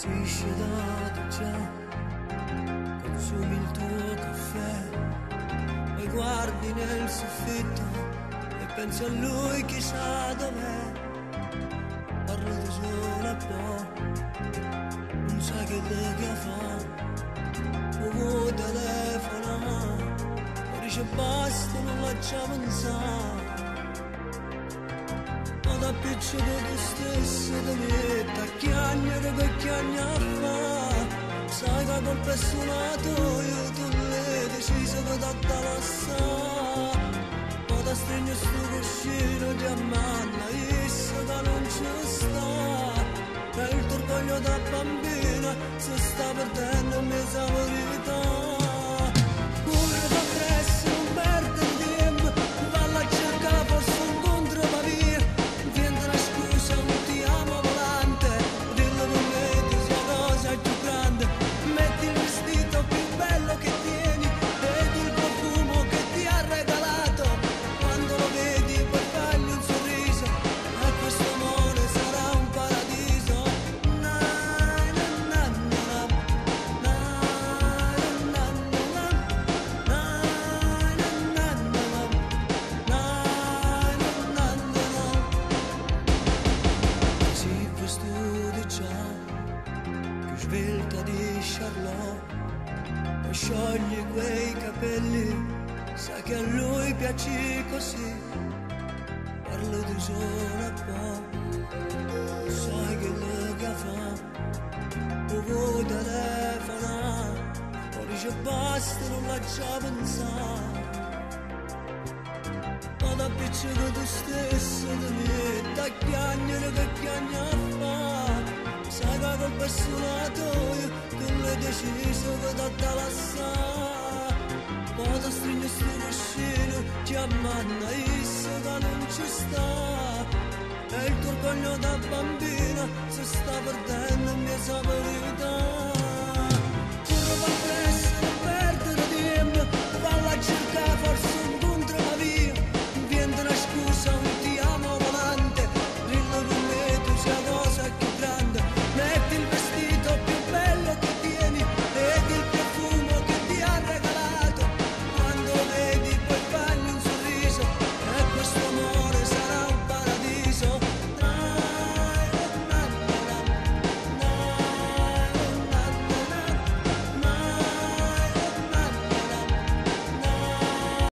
Capisci da già, consumi il tuo caffè, poi guardi nel soffitto e pensi a lui chissà dov'è. Parlate solo un po', non sai che lega fa, uomo telefona, e dice basta, non lascia pensare. Da piccolo tu stesso ti metti a chiagnere che chiagna fa. Sai che colpa è suonato io, tu l'hai deciso che t'ha lasciato. Poi da stringe sto cuscino ti ammanna, isso che non ci sta. E il tuo orgoglio da bambina si sta perdendo in mezzo alla verità. Pure da presso non perde il tempo, valla a cercare forse un contro va via. Metti il vestito più bello che tieni ed il profumo che ti ha regalato. Quando lo vedi poi fagli un sorriso e questo amore sarà un paradiso. Na, na, na, na, na, na, na, na, na, na. Sì, questo di già svelta di Charlotte e sciogli quei capelli, sa che a lui piaci così. Parlo di solo un po', sai che lega fa, tu vuoi telefonare, poi dice basta, non lascia pensare. Ma da piccolo tu stesso ti metti a chiagnere che chiagna fa. Sai che colpa è suonato io, tu l'hai deciso che t'ha lasciato. Poi ti stringe sto cuscino, ti ammanna, isso che non ci sta. E il tuo orgoglio da bambina si sta perdendo in mezzo alla verità.